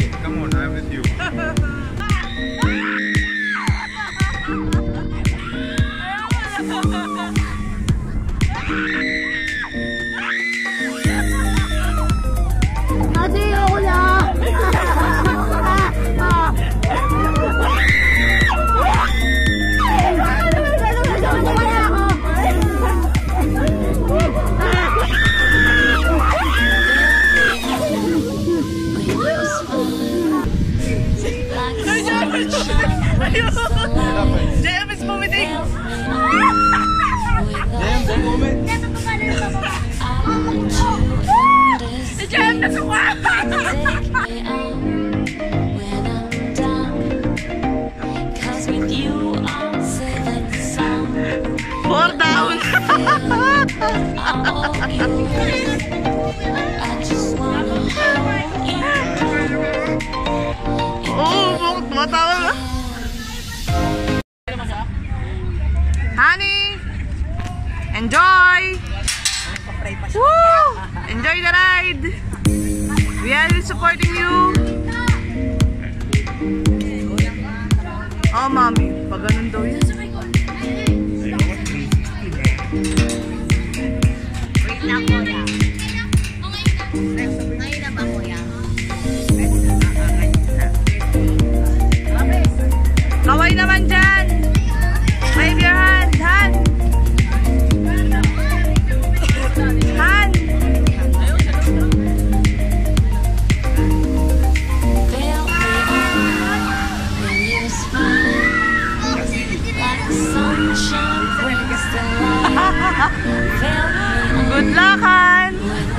okay, come on, I'm with you. JM is vomiting! JM, one moment. JM nasuwa! Fall down! Oh, tumatawa na. Honey! Enjoy! Woo! Enjoy the ride! We are supporting you! Oh, mommy. Pag ganun daw yun. Wait lang, kuya. Ngayon na ba, kuya? Kaway naman dyan! Wave your hand! Hand! Hand! Good luck, Han!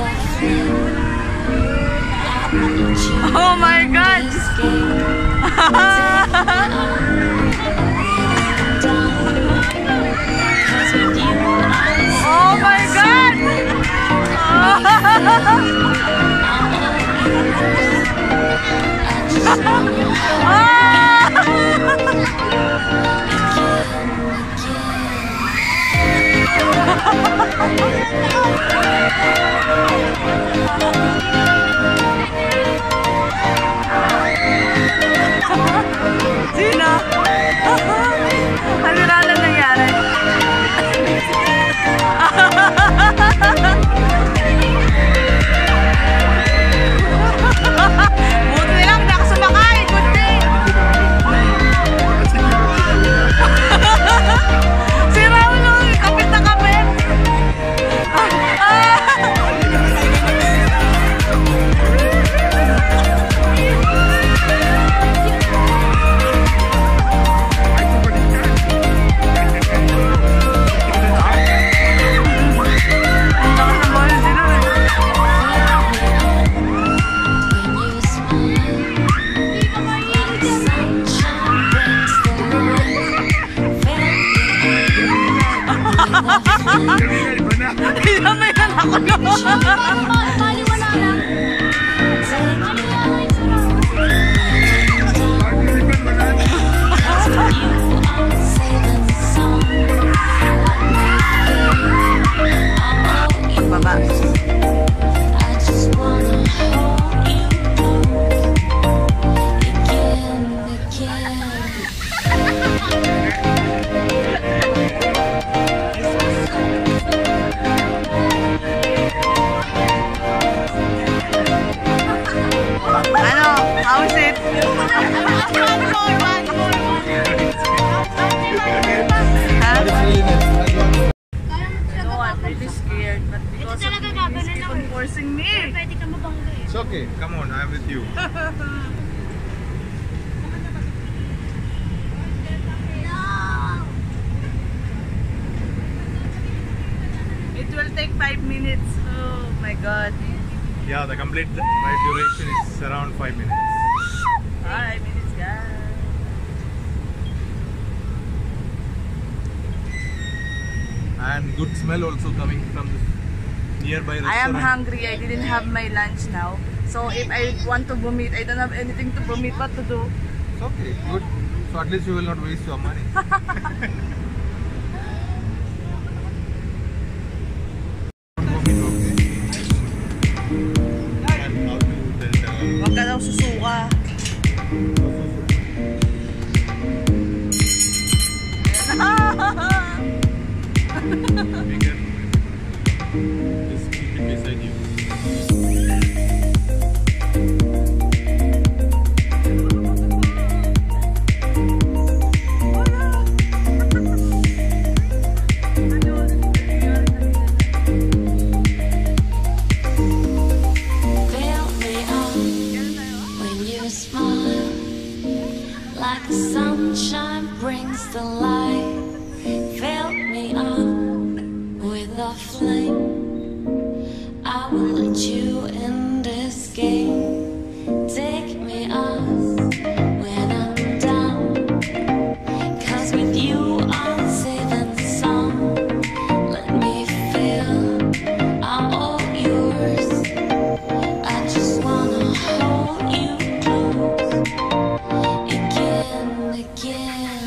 Oh my God! Oh my God! Sino? Ano na lang nangyari? Buti lang, nakasumakay. Good thing. Si Raulo, kapit na kapit. Hinamayan ako naman. Paliwala lang. Pagbaba. How is it? No, I'm really scared, but because of you, keep on forcing me. It's okay, come on, I'm with you. It will take 5 minutes. Oh my God. Yeah, the complete ride duration is around 5 minutes. 5 minutes, guys. And good smell also coming from this nearby restaurant. I am hungry. I didn't have my lunch now. So if I want to vomit, I don't have anything to vomit. What to do? It's okay, good. So at least you will not waste your money. Huwag ka daw susuka. Be careful. Just keep it beside you. Fill me up when you smile, like the sunshine brings the light. Fill me up with a flame. I will let you in this game. Take me up when I'm down, 'cause with you I'm saving some. Let me feel I'm all yours. I just wanna hold you close again, again.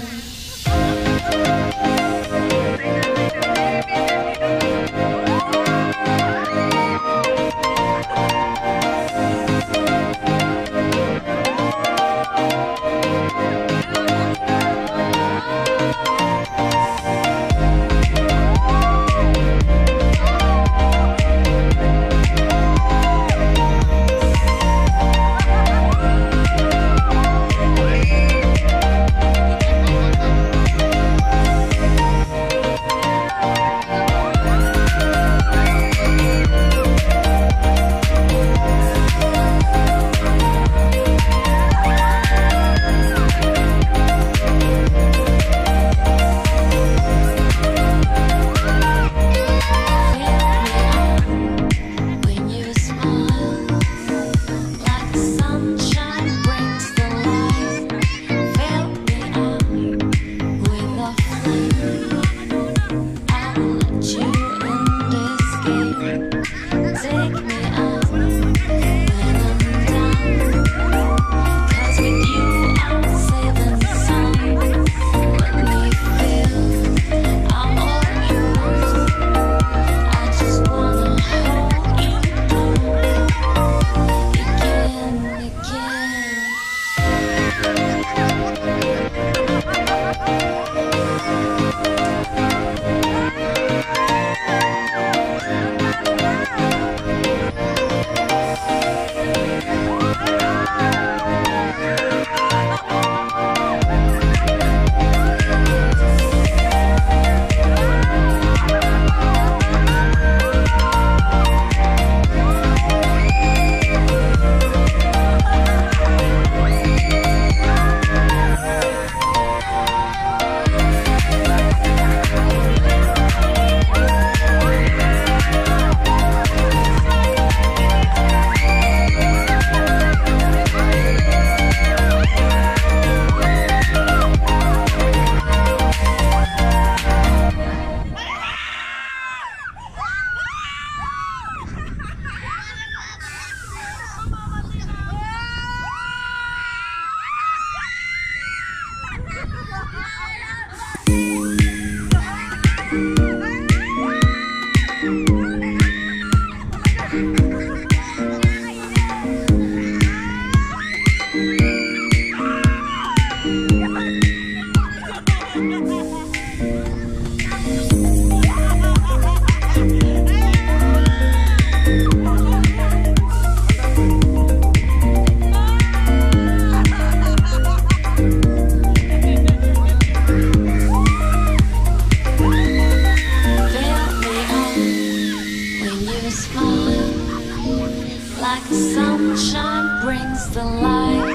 Like the sunshine brings the light.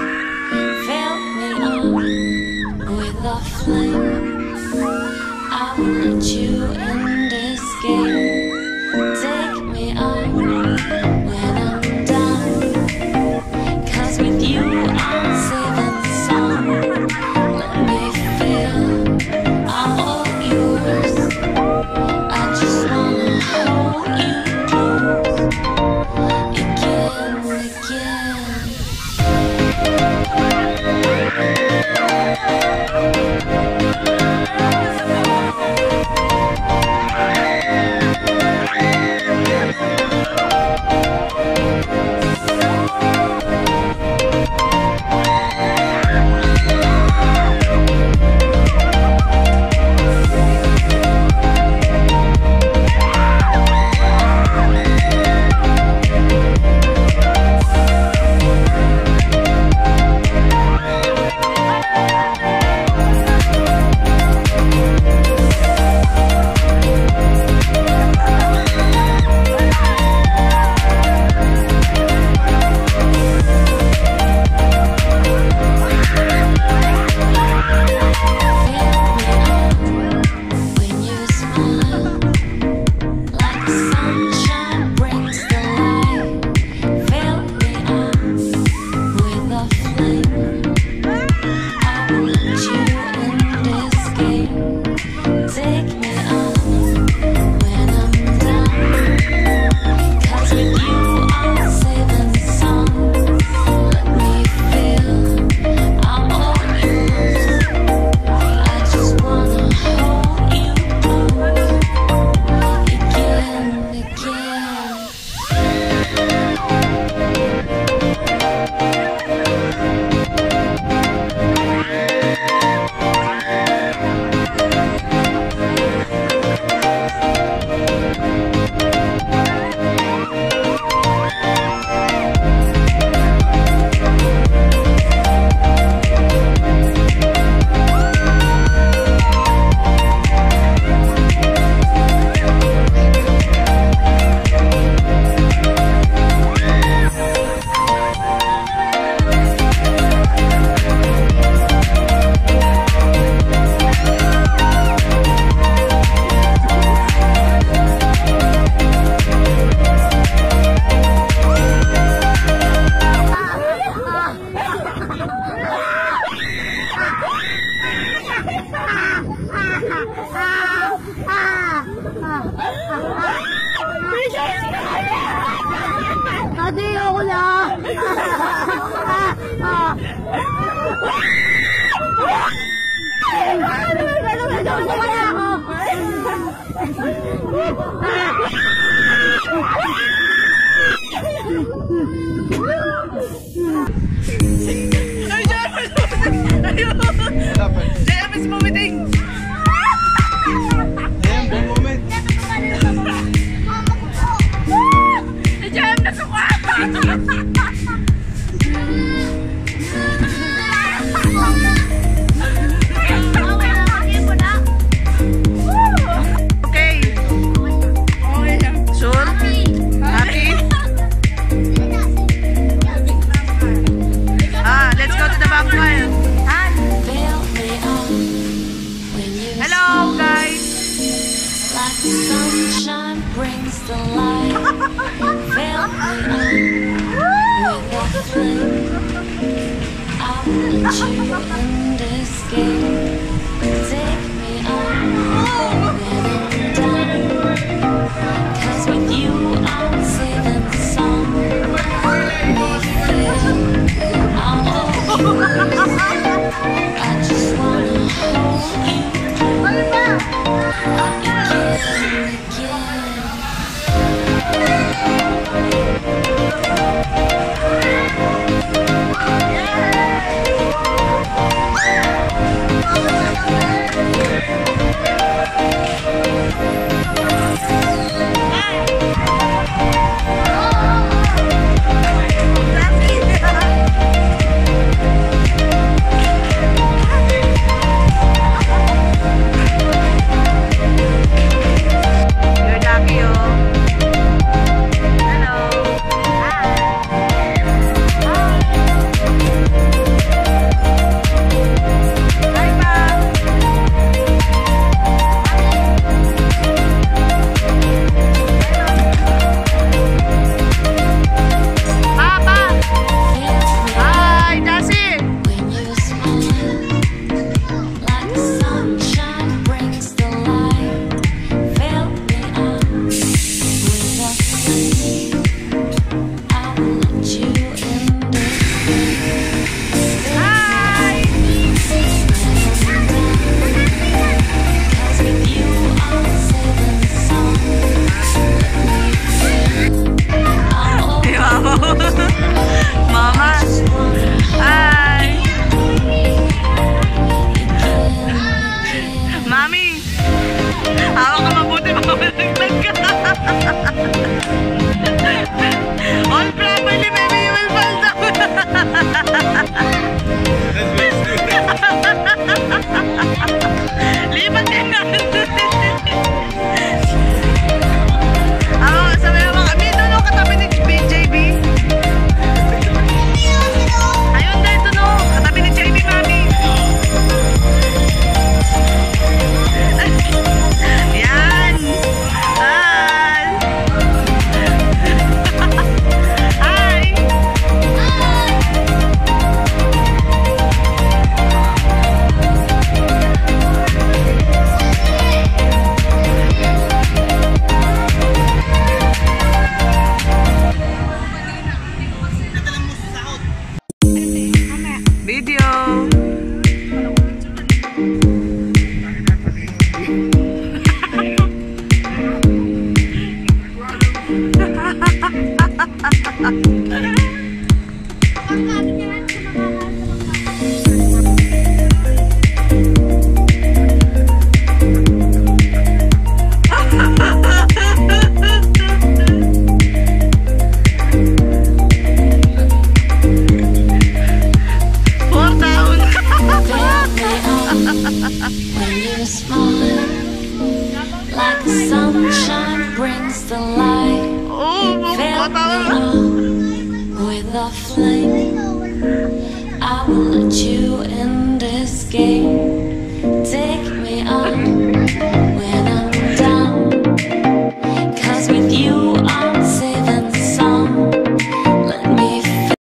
Fill me up with a flame. I will let you in this game. Take me up when I'm down, 'cause with you I'm saving some. Let me feel I'm all yours. I just wanna hold you close again, again. I will let you in this game. Take me on when I'm down. 'Cause with you I'm saving the song. Let me feel I'm all yours. I just wanna hold you close again, again. Ate, ako na! JM is vomiting! JM, don't vomit. JM nasuka! Okay. Sure? Happy? Let's go to the bonfire. Fill me up when you Hello, guys. like the sunshine brings the light. Fill me up with a flame. I will let you in this game. Take me on when I'm down. 'Cause with you I'm saving the song. Let me feel I'm all yours. I just wanna hold you again, again. Video! When you smile, like the sunshine brings the light. Fill me up with a flame. I will let you in this game. Take me up.